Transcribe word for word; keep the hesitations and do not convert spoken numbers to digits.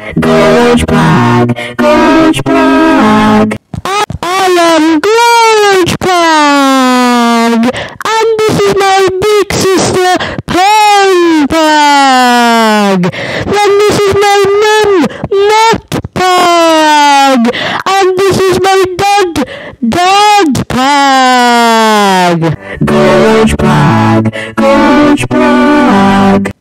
Gorge Pug, Gorge Pug. I, I am Gorge Pug, and this is my big sister, Pen Pug. Then this is my mum, Nut Pug, and this is my dad, Dad Pug. Gorge Pug, Gorge Pug.